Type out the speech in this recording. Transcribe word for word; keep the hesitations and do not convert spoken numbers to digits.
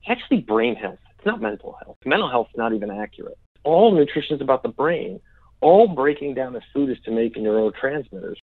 actually brain health. It's not mental health. Mental health is not even accurate. All nutrition is about the brain. All breaking down the food is to make neurotransmitters.